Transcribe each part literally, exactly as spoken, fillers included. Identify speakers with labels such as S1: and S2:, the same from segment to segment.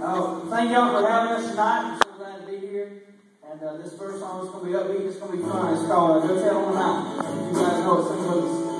S1: Uh, thank y'all for having us tonight. I'm so glad to be here. And uh, this first song is going to be upbeat. It's going to be fun. It's called uh, Go Tell on the Mountain. You guys know it. Sing with us.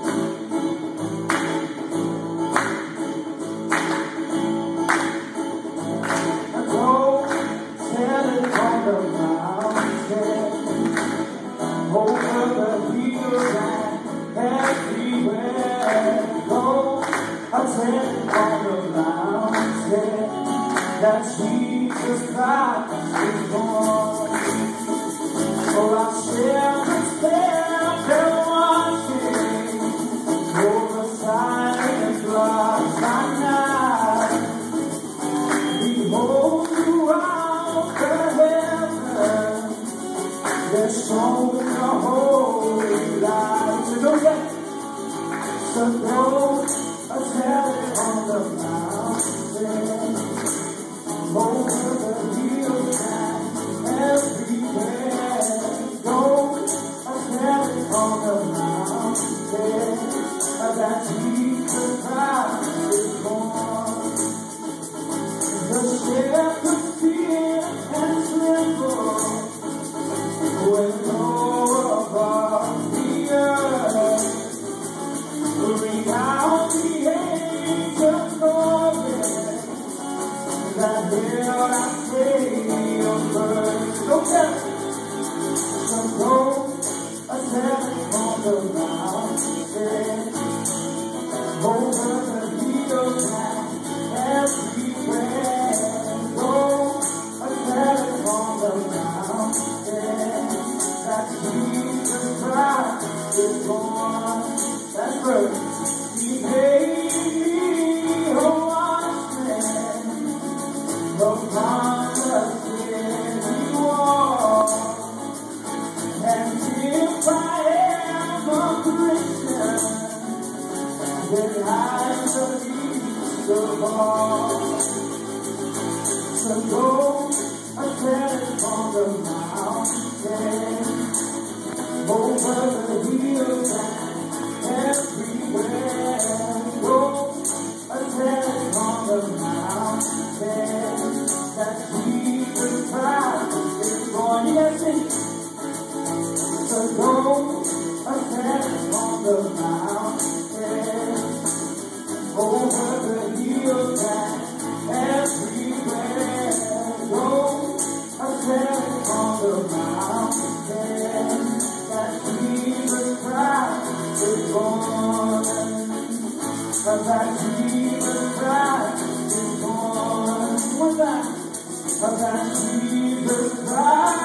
S2: That Jesus Christ is born. So I shall expect and watching over silent floods by night. Behold throughout the heaven, there's shone the holy light. So go get it. So go a tell on the mountain. Over the hills and everywhere, go a standing on the mountain, that Jesus Christ is born. The shepherds fear and tremble when low above the earth, ring out the angels' glory. That hill I say on birds, go get it. So go a standing on the mountain, over the hills and everywhere. Go a standing on the mountain, that Jesus Christ is born. That's right. He gave me a watchman upon the city wall, and if I am a Christian, then I believe the law. So go a standing on the mountain, over the hills and everywhere. Go a standing on the mountain, that Jesus Christ is born. Yes, it. So go a standing on the mountain, over the hills and everywhere. Go a standing on the mountain, that Jesus Christ is born. That Jesus Christ is born. What's that? That Jesus Christ